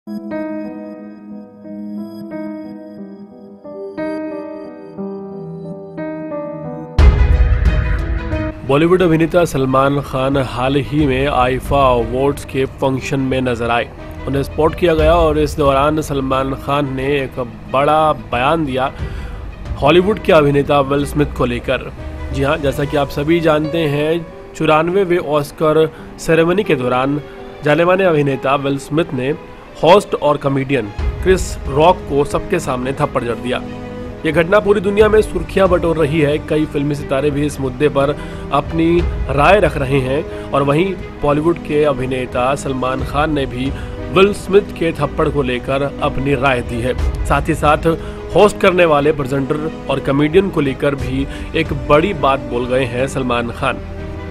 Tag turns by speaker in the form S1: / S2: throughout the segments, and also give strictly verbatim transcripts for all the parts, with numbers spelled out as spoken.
S1: बॉलीवुड अभिनेता सलमान खान हाल ही में IIFA awards के फंक्शन में नजर आए। उन्हें स्पॉट किया गया और इस दौरान सलमान खान ने एक बड़ा बयान दिया हॉलीवुड के अभिनेता विल स्मिथ को लेकर। जी हाँ, जैसा कि आप सभी जानते हैं, चौरानवेवें ऑस्कर सेरेमनी के दौरान जाने माने अभिनेता विल स्मिथ ने होस्ट और कॉमेडियन क्रिस रॉक को सबके सामने थप्पड़ जड़ दिया। ये घटना पूरी दुनिया में सुर्खियां बटोर रही है। कई फिल्मी सितारे भी इस मुद्दे पर अपनी राय रख रहे हैं और वहीं बॉलीवुड के अभिनेता सलमान खान ने भी विल स्मिथ के थप्पड़ को लेकर अपनी राय दी है। साथ ही साथ होस्ट करने वाले प्रेजेंटर और कॉमेडियन को लेकर भी एक बड़ी बात बोल गए हैं सलमान खान।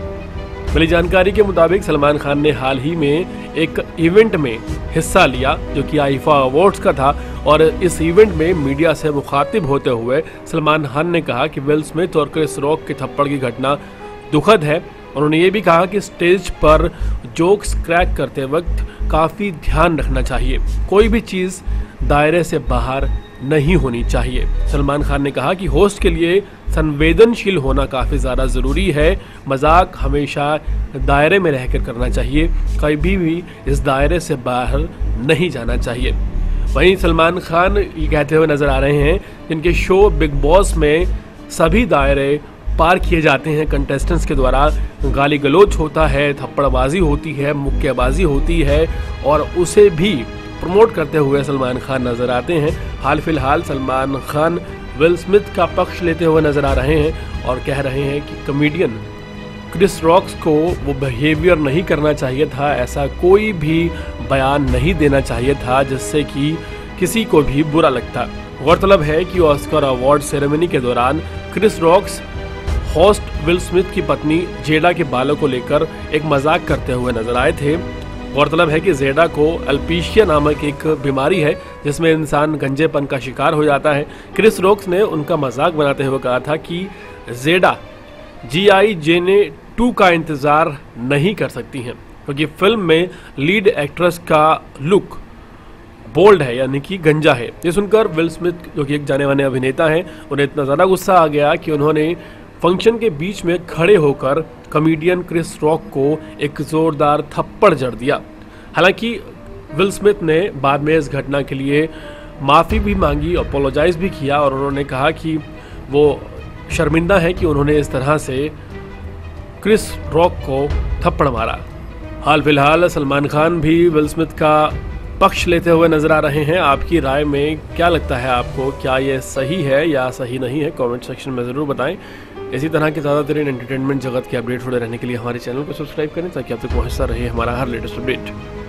S1: मिली जानकारी के मुताबिक सलमान खान ने हाल ही में एक इवेंट में हिस्सा लिया जो कि आईफा अवार्ड्स का था और इस इवेंट में मीडिया से मुखातिब होते हुए सलमान खान ने कहा कि विल स्मिथ और क्रिस रॉक के थप्पड़ की घटना दुखद है। उन्होंने ये भी कहा कि स्टेज पर जोक्स क्रैक करते वक्त काफ़ी ध्यान रखना चाहिए, कोई भी चीज़ दायरे से बाहर नहीं होनी चाहिए। सलमान खान ने कहा कि होस्ट के लिए संवेदनशील होना काफ़ी ज़्यादा ज़रूरी है, मजाक हमेशा दायरे में रहकर करना चाहिए, कभी भी इस दायरे से बाहर नहीं जाना चाहिए। वहीं सलमान खान ये कहते हुए नज़र आ रहे हैं जिनके शो बिग बॉस में सभी दायरे पार किए जाते हैं कंटेस्टेंट्स के द्वारा, गाली गलौज होता है, थप्पड़बाजी होती है, मुक्केबाजी होती है और उसे भी प्रमोट करते हुए सलमान खान नजर आते हैं। हाल फिलहाल सलमान खान विल स्मिथ का पक्ष लेते हुए नजर आ रहे हैं और कह रहे हैं कि कॉमेडियन क्रिस रॉक्स को वो बिहेवियर नहीं करना चाहिए था, ऐसा कोई भी बयान नहीं देना चाहिए था जिससे कि किसी को भी बुरा लगता। गौरतलब है कि ऑस्कर अवार्ड सेरेमनी के दौरान Chris Rocks host Will Smith की पत्नी जेडा के बालों को लेकर एक मजाक करते हुए नजर आए थे। गौरतलब है कि जेडा को एल्पीशिया नामक एक बीमारी है जिसमें इंसान गंजेपन का शिकार हो जाता है। क्रिस रॉक्स ने उनका मजाक बनाते हुए कहा था कि जेडा जी आई जेने टू का इंतज़ार नहीं कर सकती हैं क्योंकि फिल्म में लीड एक्ट्रेस का लुक बोल्ड है, यानी कि गंजा है। ये सुनकर विल स्मिथ जो कि एक जाने माने अभिनेता हैं, उन्हें इतना ज़्यादा गुस्सा आ गया कि उन्होंने फंक्शन के बीच में खड़े होकर कॉमेडियन क्रिस रॉक को एक जोरदार थप्पड़ जड़ दिया। हालांकि विल स्मिथ ने बाद में इस घटना के लिए माफ़ी भी मांगी, अपोलोजाइज भी किया और उन्होंने कहा कि वो शर्मिंदा है कि उन्होंने इस तरह से क्रिस रॉक को थप्पड़ मारा। हाल फिलहाल सलमान खान भी विल स्मिथ का पक्ष लेते हुए नजर आ रहे हैं। आपकी राय में क्या लगता है आपको, क्या ये सही है या सही नहीं है? कमेंट सेक्शन में ज़रूर बताएं। इसी तरह के ज़्यादातर एंटरटेनमेंट जगत के अपडेट जुड़े रहने के लिए हमारे चैनल को सब्सक्राइब करें ताकि आप तक पहुंचता रहे हमारा हर लेटेस्ट अपडेट।